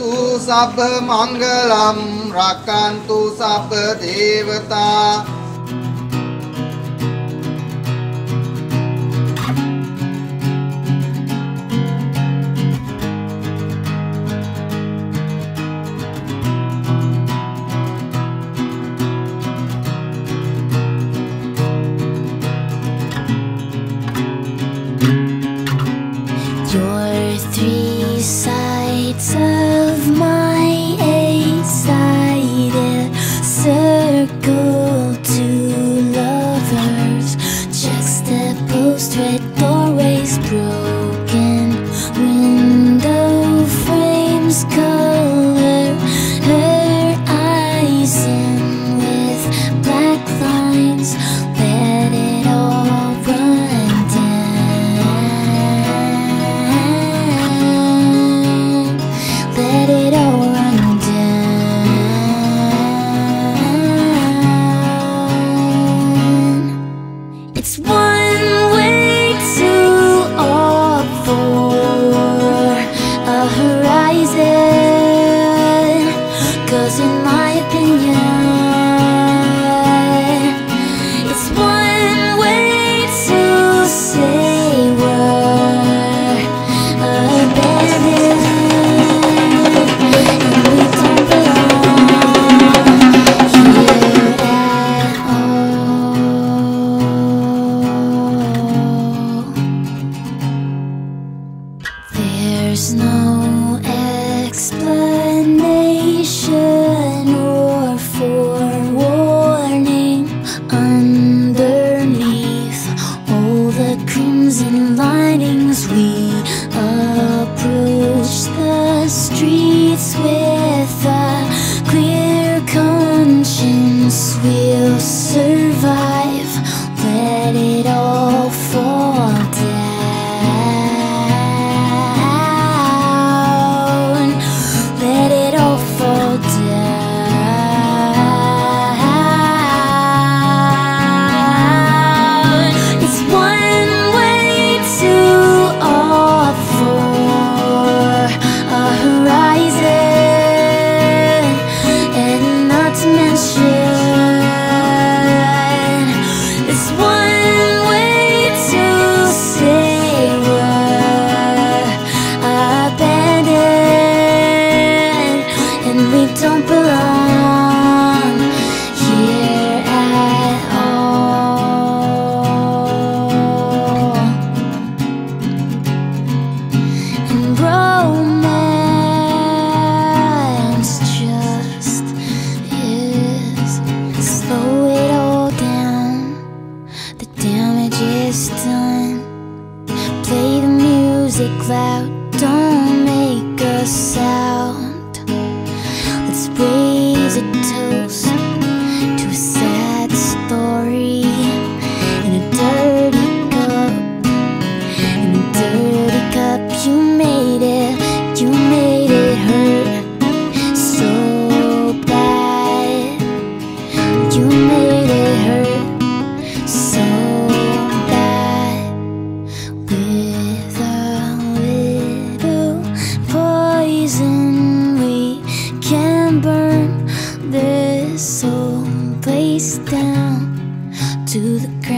Bhavantu Sabba Mangalam Rakantu Sabba Devata. You're three sides of my eight-sided circle. Two lovers juxtaposed, red doorways, broken window frames, color her eyes in with black lines. Let it all run down. Let it all run down. It's one way to all for a horizon, 'cause in my opinion, it's one way to say we're abandoned and we don't belong here at all. There's no explanation or forewarning underneath all the crimson linings. We approach the streets with a clear conscience. We'll survive. Let it all fall down. Let it all fall down. It's one way to all for a horizon, and not to mention it's one way to say we're abandoned and we don't belong here at all. And romance just is slow it all down. The damage is done. Play the music loud, don't make a sound. Let's raise a toast to a sad story in a dirty cup. In a dirty cup, you made it hurt so bad. You made it hurt so bad. With a little poison, we can burn this whole place down to the ground.